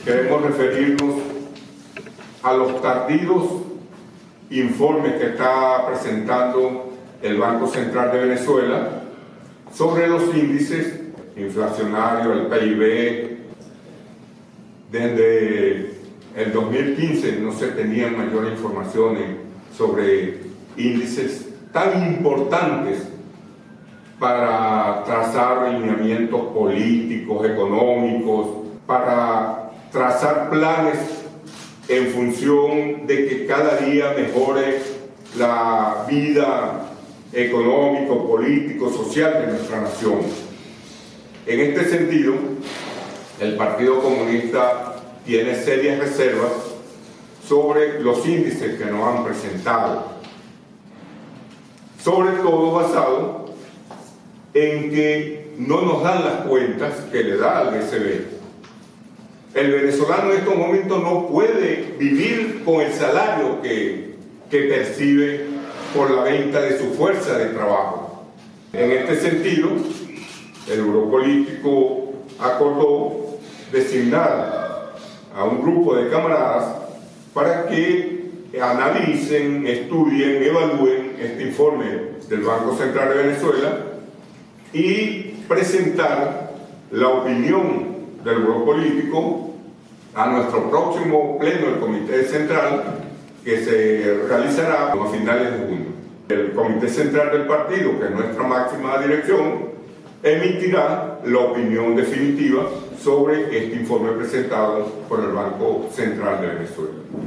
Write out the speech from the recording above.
queremos referirnos a los tardíos informes que está presentando el Banco Central de Venezuela sobre los índices inflacionarios, el PIB. Desde el 2015 no se tenían mayores informaciones sobre índices tan importantes para trazar lineamientos políticos, económicos, para trazar planes en función de que cada día mejore la vida económico, político, social de nuestra nación. En este sentido, el Partido Comunista tiene serias reservas sobre los índices que nos han presentado, sobre todo basado en que no nos dan las cuentas que le da al BCB. El venezolano en estos momentos no puede vivir con el salario que percibe por la venta de su fuerza de trabajo. En este sentido, el Grupo Político acordó designar a un grupo de camaradas para que analicen, estudien, evalúen este informe del Banco Central de Venezuela y presentar la opinión del Grupo Político a nuestro próximo pleno del Comité Central, que se realizará a finales de junio. El Comité Central del partido, que es nuestra máxima dirección, emitirá la opinión definitiva sobre este informe presentado por el Banco Central de Venezuela.